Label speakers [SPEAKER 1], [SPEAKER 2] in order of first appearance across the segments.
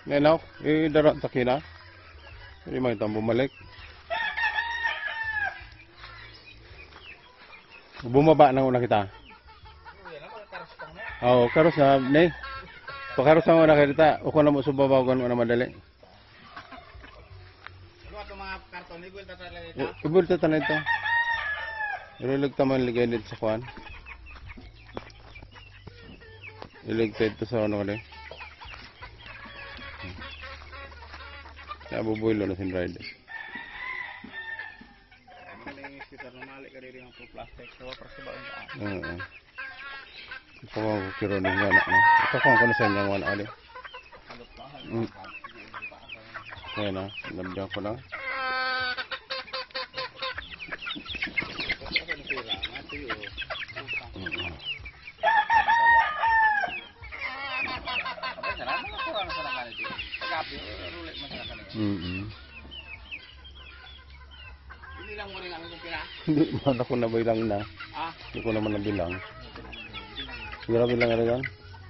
[SPEAKER 1] Nenaw, darat sa kina. Hindi may itong bumalik. Bumaba na una kita. Oo, karos na, ne. Pakaros na una kita. Uko na mo subabaw kung na madali.
[SPEAKER 2] Ano ito mga karton? Ibulta talaga ito?
[SPEAKER 1] Ibulta tanan ito. Ilulig taman ligay dito sa kuan. Iligtay ito sa ano kali. Nabubuilo na sin rider.
[SPEAKER 2] Maling isipar na mali ka rin yung plastic. So, para sa baon ka.
[SPEAKER 1] Oo. Ito ko kiro ng wala na. Ito ko ano sa inyong wala ali. Kaya na, nabdiyan ko lang.
[SPEAKER 2] Hindi lang mo rin ang pina.
[SPEAKER 1] Hindi man ako nabilang na.
[SPEAKER 2] Ah,
[SPEAKER 1] Hindi ko naman nabilang. Siguro bilang na yan.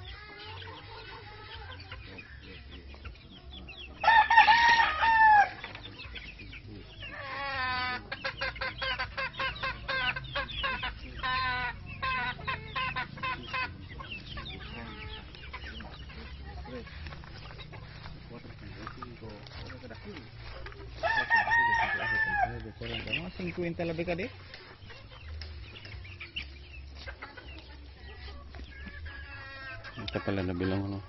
[SPEAKER 2] mga 50 labi ka di.
[SPEAKER 1] Ito pala nabilang ano.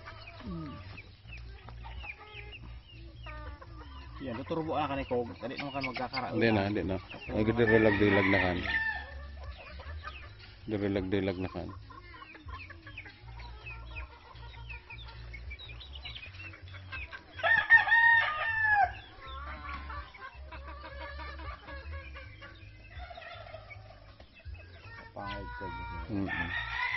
[SPEAKER 2] Yan, tuturbo ka ni Kog. Dali naman kan magkakara.
[SPEAKER 1] Hindi na. Nagdirelag-dilag na kan. Direlag-dilag na kan.
[SPEAKER 2] Pangit ko.
[SPEAKER 1] Mm-mm.